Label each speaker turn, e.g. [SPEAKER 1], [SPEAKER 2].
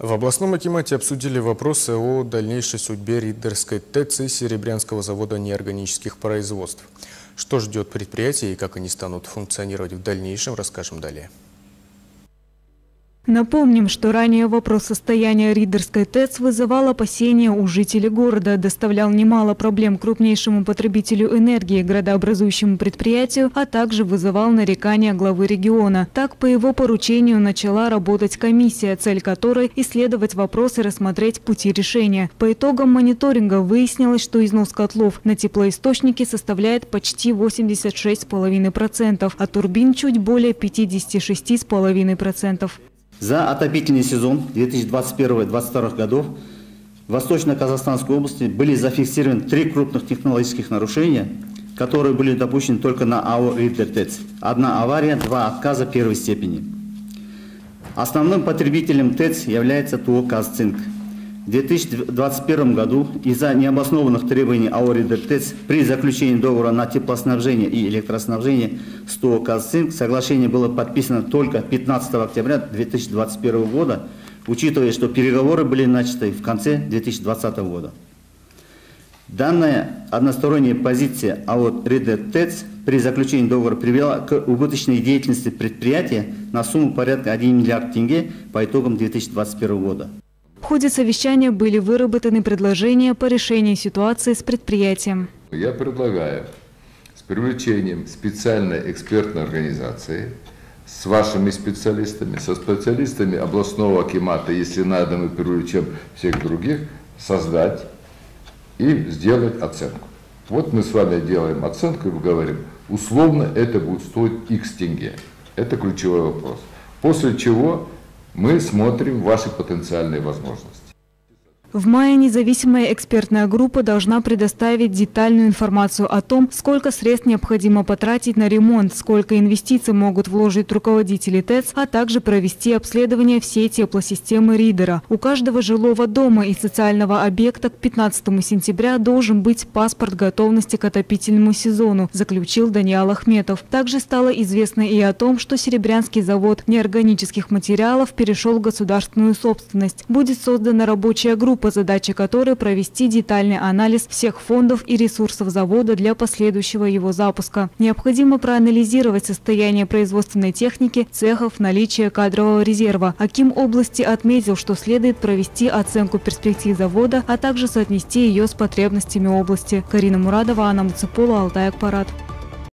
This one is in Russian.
[SPEAKER 1] В областном акимате обсудили вопросы о дальнейшей судьбе Риддерской ТЭЦ и Серебрянского завода неорганических производств. Что ждет предприятие и как они станут функционировать в дальнейшем, расскажем далее.
[SPEAKER 2] Напомним, что ранее вопрос состояния Риддерской ТЭЦ вызывал опасения у жителей города, доставлял немало проблем крупнейшему потребителю энергии, градообразующему предприятию, а также вызывал нарекания главы региона. Так, по его поручению начала работать комиссия, цель которой – исследовать вопрос и рассмотреть пути решения. По итогам мониторинга выяснилось, что износ котлов на теплоисточники составляет почти 86,5%, а турбин чуть более 56,5%.
[SPEAKER 3] За отопительный сезон 2021-2022 годов в Восточно-Казахстанской области были зафиксированы 3 крупных технологических нарушения, которые были допущены только на АО «Риддер ТЭЦ». 1 авария, 2 отказа первой степени. Основным потребителем ТЭЦ является ТО «Казцинк». В 2021 году из-за необоснованных требований АО «Риддер ТЭЦ» при заключении договора на теплоснабжение и электроснабжение с ТО «Казцинк» соглашение было подписано только 15 октября 2021 года, учитывая, что переговоры были начаты в конце 2020 года. Данная односторонняя позиция АО «Риддер ТЭЦ» при заключении договора привела к убыточной деятельности предприятия на сумму порядка 1 миллиард тенге по итогам 2021 года.
[SPEAKER 2] В ходе совещания были выработаны предложения по решению ситуации с предприятием.
[SPEAKER 4] Я предлагаю с привлечением специальной экспертной организации, с вашими специалистами, со специалистами областного акимата, если надо, мы привлечем всех других, создать и сделать оценку. Вот мы с вами делаем оценку и говорим, условно это будет стоить X тенге. Это ключевой вопрос. После чего мы смотрим ваши потенциальные возможности.
[SPEAKER 2] В мае независимая экспертная группа должна предоставить детальную информацию о том, сколько средств необходимо потратить на ремонт, сколько инвестиций могут вложить руководители ТЭЦ, а также провести обследование всей теплосистемы Риддера. У каждого жилого дома и социального объекта к 15 сентября должен быть паспорт готовности к отопительному сезону, заключил Даниал Ахметов. Также стало известно и о том, что Серебрянский завод неорганических материалов перешел в государственную собственность. Будет создана рабочая группа, по задаче которой провести детальный анализ всех фондов и ресурсов завода для последующего его запуска. Необходимо проанализировать состояние производственной техники, цехов, наличие кадрового резерва. Аким области отметил, что следует провести оценку перспектив завода, а также соотнести ее с потребностями области. Карина Мурадова, Анна Муцепула, Алтай Акпарат.